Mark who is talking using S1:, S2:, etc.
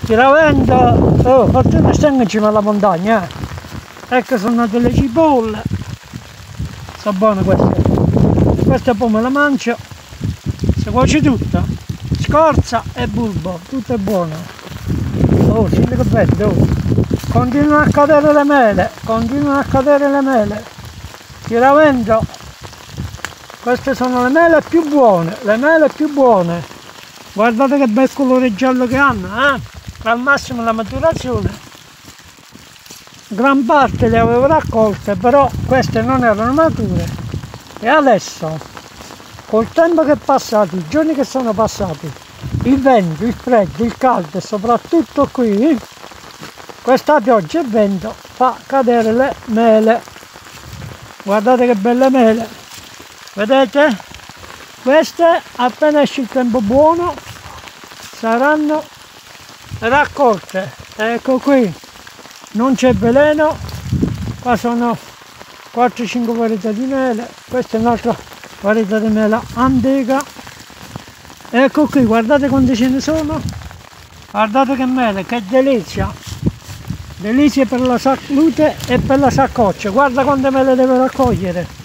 S1: Tiravento, oh, fortuna stiamo in cima alla montagna, ecco sono delle cipolle, sono buone queste poi me le mangio, si cuoce tutta, scorza e bulbo, tutto è buono. Oh, senti che bello, oh. Continuano a cadere le mele, Tiravento, queste sono le mele più buone, guardate che bel colore giallo che hanno, al massimo la maturazione, gran parte le avevo raccolte, però queste non erano mature e adesso col tempo che è passato, i giorni che sono passati, il vento, il freddo, il caldo e soprattutto qui questa pioggia e vento fa cadere le mele. Guardate che belle mele, vedete? Queste appena esce il tempo buono saranno raccolte. Ecco qui, non c'è veleno, qua sono 4-5 varietà di mele, questa è un'altra varietà di mela antica. Ecco qui, guardate quante ce ne sono, guardate che mele, che delizia, delizia per la salute e per la saccoccia. Guarda quante mele deve raccogliere.